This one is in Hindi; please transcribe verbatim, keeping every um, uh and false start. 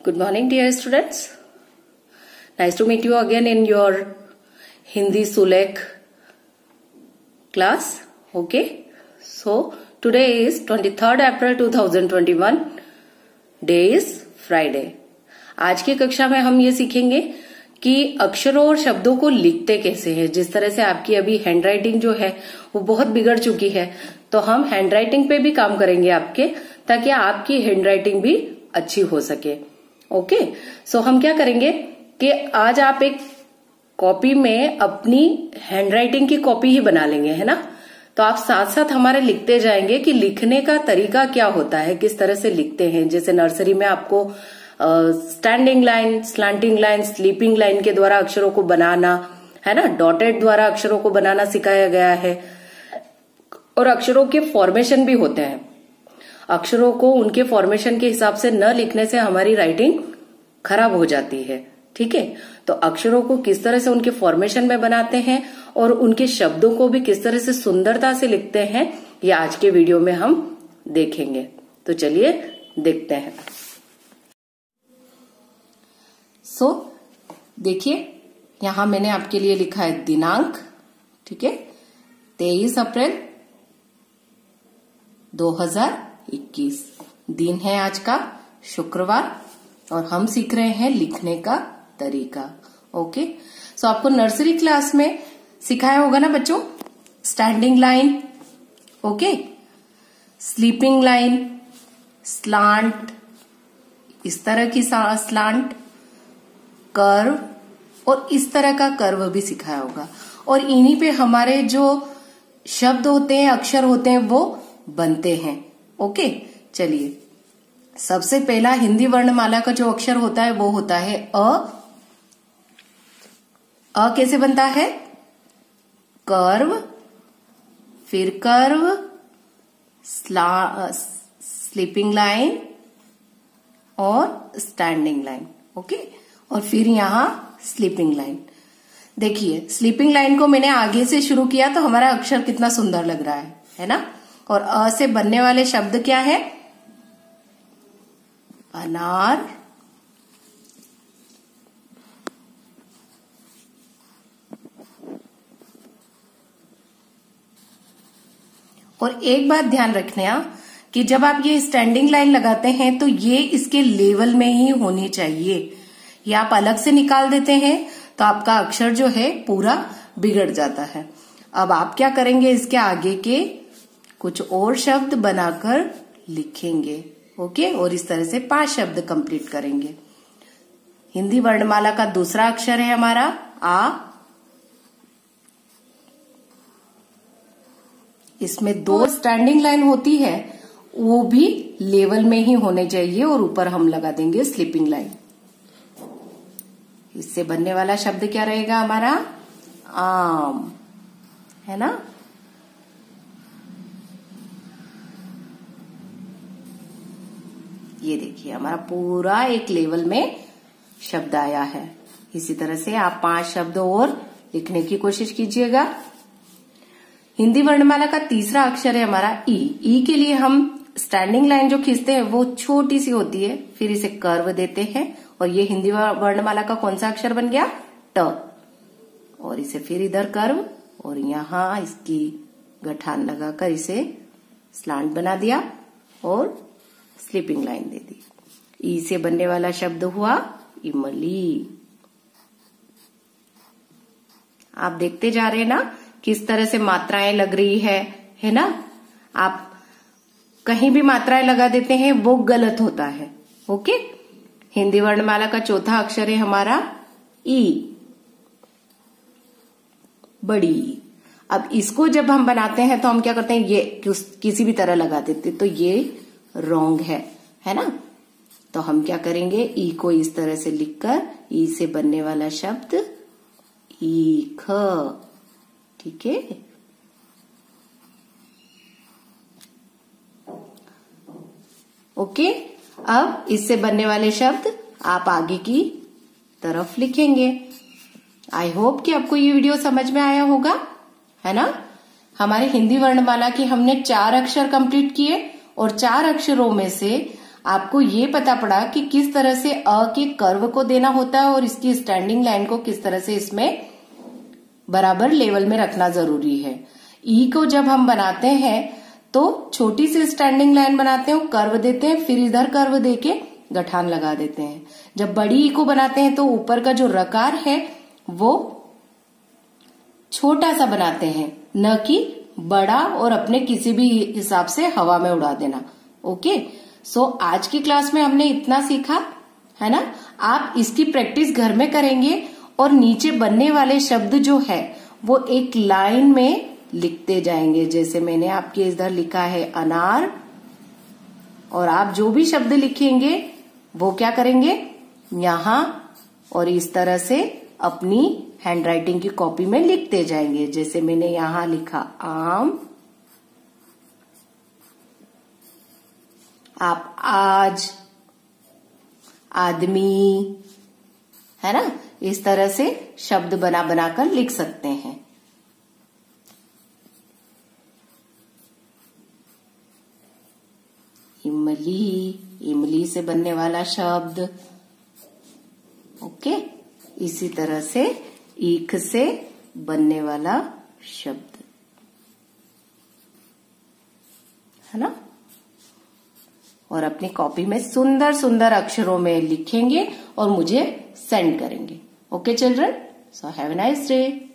Good morning, dear students. Nice to meet you again in your Hindi Sulekh class. Okay. So today is twenty-third April two thousand twenty-one. Day is Friday. आज की कक्षा में हम ये सीखेंगे कि अक्षरों और शब्दों को लिखते कैसे हैं। जिस तरह से आपकी अभी हैंड राइटिंग जो है वो बहुत बिगड़ चुकी है, तो हम हैंड राइटिंग पे भी काम करेंगे आपके, ताकि आपकी हैंड राइटिंग भी अच्छी हो सके। ओके, सो हम क्या करेंगे कि आज आप एक कॉपी में अपनी हैंड राइटिंग की कॉपी ही बना लेंगे, है ना। तो आप साथ साथ हमारे लिखते जाएंगे कि लिखने का तरीका क्या होता है, किस तरह से लिखते हैं। जैसे नर्सरी में आपको standing line, slanting line, sleeping line के द्वारा अक्षरों को बनाना, है ना, डॉटेड द्वारा अक्षरों को बनाना सिखाया गया है। और अक्षरों के फॉर्मेशन भी होते हैं। अक्षरों को उनके फॉर्मेशन के हिसाब से न लिखने से हमारी राइटिंग खराब हो जाती है। ठीक है, तो अक्षरों को किस तरह से उनके फॉर्मेशन में बनाते हैं और उनके शब्दों को भी किस तरह से सुंदरता से लिखते हैं, ये आज के वीडियो में हम देखेंगे। तो चलिए देखते हैं। सो so, देखिए यहां मैंने आपके लिए लिखा है दिनांक। ठीक है, तेईस अप्रैल दो हजार इक्कीस दिन है आज का, शुक्रवार, और हम सीख रहे हैं लिखने का तरीका। ओके, सो आपको नर्सरी क्लास में सिखाया होगा ना बच्चों, standing line, okay, sleeping line, slant, इस तरह की स्लांट, कर्व, और इस तरह का कर्व भी सिखाया होगा। और इन्हीं पे हमारे जो शब्द होते हैं, अक्षर होते हैं, वो बनते हैं। ओके, चलिए सबसे पहला हिंदी वर्णमाला का जो अक्षर होता है वो होता है अ। अ कैसे बनता है? कर्व, फिर कर्व, स्लीपिंग लाइन और स्टैंडिंग लाइन। ओके, और फिर यहां स्लीपिंग लाइन। देखिए स्लीपिंग लाइन को मैंने आगे से शुरू किया तो हमारा अक्षर कितना सुंदर लग रहा है, है ना। और अ से बनने वाले शब्द क्या है? अनार, और एक बात ध्यान रखना कि जब आप ये स्टैंडिंग लाइन लगाते हैं तो ये इसके लेवल में ही होनी चाहिए। ये आप अलग से निकाल देते हैं तो आपका अक्षर जो है पूरा बिगड़ जाता है। अब आप क्या करेंगे, इसके आगे के कुछ और शब्द बनाकर लिखेंगे। ओके, और इस तरह से पांच शब्द कंप्लीट करेंगे। हिंदी वर्णमाला का दूसरा अक्षर है हमारा आ। इसमें दो स्टैंडिंग लाइन होती है, वो भी लेवल में ही होने चाहिए, और ऊपर हम लगा देंगे स्लीपिंग लाइन। इससे बनने वाला शब्द क्या रहेगा हमारा? आम, है ना। ये देखिए हमारा पूरा एक लेवल में शब्द आया है। इसी तरह से आप पांच शब्द और लिखने की कोशिश कीजिएगा। हिंदी वर्णमाला का तीसरा अक्षर है हमारा ई। ई के लिए हम स्टैंडिंग लाइन जो खींचते हैं वो छोटी सी होती है, फिर इसे कर्व देते हैं, और ये हिंदी वर्णमाला का कौन सा अक्षर बन गया? ट। और इसे फिर इधर कर्व, और यहां इसकी गठान लगाकर इसे स्लांट बना दिया और स्लीपिंग लाइन दे दी। ई से बनने वाला शब्द हुआ इमली। आप देखते जा रहे हैं ना किस तरह से मात्राएं लग रही है, है ना। आप कहीं भी मात्राएं लगा देते हैं वो गलत होता है। ओके, हिंदी वर्णमाला का चौथा अक्षर है हमारा ई, बड़ी। अब इसको जब हम बनाते हैं तो हम क्या करते हैं, ये किसी भी तरह लगा देते, तो ये रॉन्ग है, है ना। तो हम क्या करेंगे, ई को इस तरह से लिखकर ई से बनने वाला शब्द ईख। ठीक है, ओके। अब इससे बनने वाले शब्द आप आगे की तरफ लिखेंगे। आई होप कि आपको ये वीडियो समझ में आया होगा, है ना। हमारे हिंदी वर्णमाला की हमने चार अक्षर कंप्लीट किए, और चार अक्षरों में से आपको ये पता पड़ा कि किस तरह से अ के कर्व को देना होता है और इसकी स्टैंडिंग लाइन को किस तरह से इसमें बराबर लेवल में रखना जरूरी है। ई को जब हम बनाते हैं तो छोटी सी स्टैंडिंग लाइन बनाते हैं, कर्व देते हैं, फिर इधर कर्व देके गठान लगा देते हैं। जब बड़ी ई को बनाते हैं तो ऊपर का जो रकार है वो छोटा सा बनाते हैं, न कि बड़ा और अपने किसी भी हिसाब से हवा में उड़ा देना। ओके, सो आज की क्लास में हमने इतना सीखा है ना। आप इसकी प्रैक्टिस घर में करेंगे और नीचे बनने वाले शब्द जो है वो एक लाइन में लिखते जाएंगे। जैसे मैंने आपके इधर लिखा है अनार, और आप जो भी शब्द लिखेंगे वो क्या करेंगे यहां और इस तरह से अपनी हैंडराइटिंग की कॉपी में लिखते जाएंगे। जैसे मैंने यहां लिखा आम, आप आज, आदमी, है ना, इस तरह से शब्द बना बनाकर लिख सकते हैं। इमली, इमली से बनने वाला शब्द। ओके, इसी तरह से ईख से बनने वाला शब्द, है ना। और अपनी कॉपी में सुंदर सुंदर अक्षरों में लिखेंगे और मुझे सेंड करेंगे। Okay children, so have a nice day.